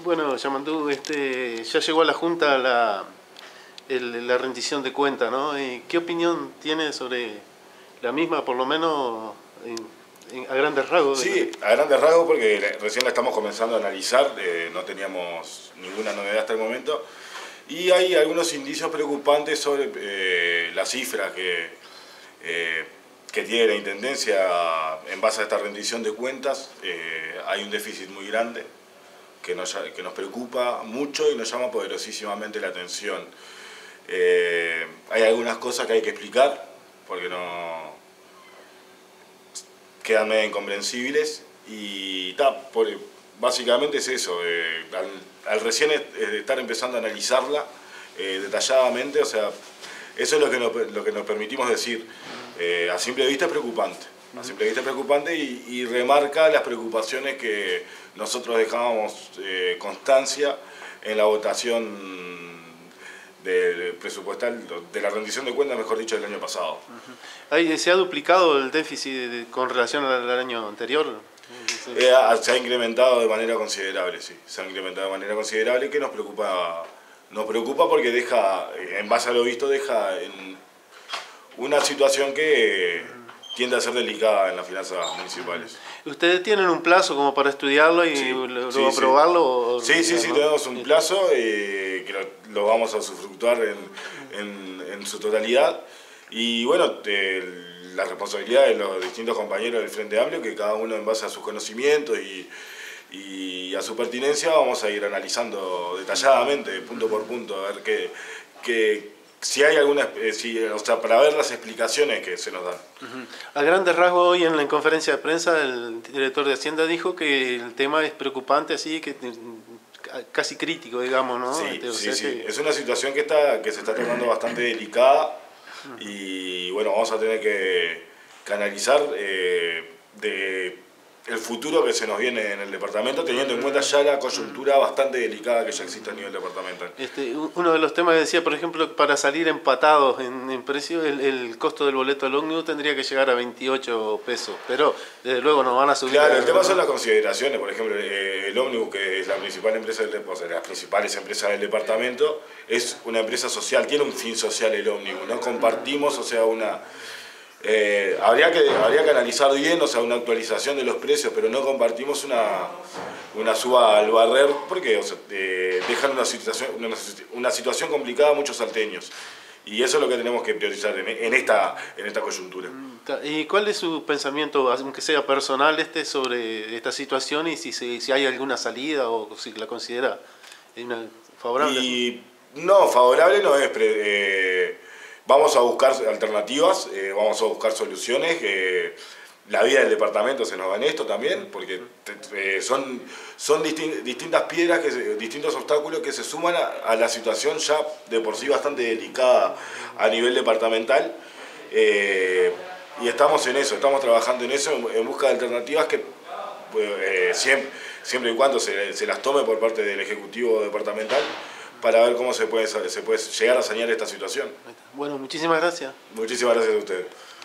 Bueno, Yamandú, ya llegó a la Junta la rendición de cuentas, ¿no? ¿Qué opinión tiene sobre la misma, por lo menos a grandes rasgos? Sí, a grandes rasgos, porque recién la estamos comenzando a analizar, no teníamos ninguna novedad hasta el momento, y hay algunos indicios preocupantes sobre las cifras que tiene la Intendencia en base a esta rendición de cuentas. Hay un déficit muy grande que nos preocupa mucho y nos llama poderosísimamente la atención. Hay algunas cosas que hay que explicar porque no quedan medio incomprensibles y básicamente es eso. Al recién estar empezando a analizarla detalladamente, o sea, eso es lo que nos permitimos decir. A simple vista es preocupante. A simple vista es preocupante y remarca las preocupaciones que nosotros dejábamos constancia en la votación presupuestal, de la rendición de cuentas, mejor dicho, del año pasado. ¿Se ha duplicado el déficit con relación al año anterior? Se ha incrementado de manera considerable, sí. Se ha incrementado de manera considerable, que nos preocupa porque deja, en base a lo visto, deja en una situación que tiende a ser delicada en las finanzas municipales. ¿Ustedes tienen un plazo como para estudiarlo y luego aprobarlo? Sí, tenemos un plazo que lo vamos a usufructuar en su totalidad. Y bueno, la responsabilidad de los distintos compañeros del Frente Amplio, que cada uno en base a sus conocimientos y a su pertinencia vamos a ir analizando detalladamente, punto por punto, a ver si hay alguna, o sea, para ver las explicaciones que se nos dan. A grandes rasgos, hoy en la conferencia de prensa el director de Hacienda dijo que el tema es preocupante, así que casi crítico, digamos, ¿no? Sí. Es una situación que se está tornando bastante delicada y bueno, vamos a tener que analizar el futuro que se nos viene en el departamento, teniendo en cuenta ya la coyuntura bastante delicada que ya existe a nivel departamental. Uno de los temas que decía, por ejemplo, para salir empatados en precio, el costo del boleto del ómnibus tendría que llegar a 28 pesos, pero desde luego nos van a subir. Claro, el tema son las consideraciones. Por ejemplo, el ómnibus, que es la principal empresa las principales empresas del departamento, es una empresa social, tiene un fin social el ómnibus, no compartimos, o sea, habría que analizar bien, o sea, una actualización de los precios, pero no compartimos una suba al barrer porque, o sea, dejan una situación complicada a muchos salteños. Y eso es lo que tenemos que priorizar en esta coyuntura. ¿Y cuál es su pensamiento, aunque sea personal, sobre esta situación y si hay alguna salida o si la considera favorable? Y no, favorable no es. Vamos a buscar alternativas, vamos a buscar soluciones. La vida del departamento se nos va en esto también, porque son distintas piedras, distintos obstáculos que se suman a la situación ya de por sí bastante delicada a nivel departamental. Y estamos en eso, estamos trabajando en eso, en busca de alternativas que siempre y cuando se las tome por parte del Ejecutivo Departamental, para ver cómo se puede llegar a sanear esta situación. Bueno, muchísimas gracias. Muchísimas gracias a ustedes.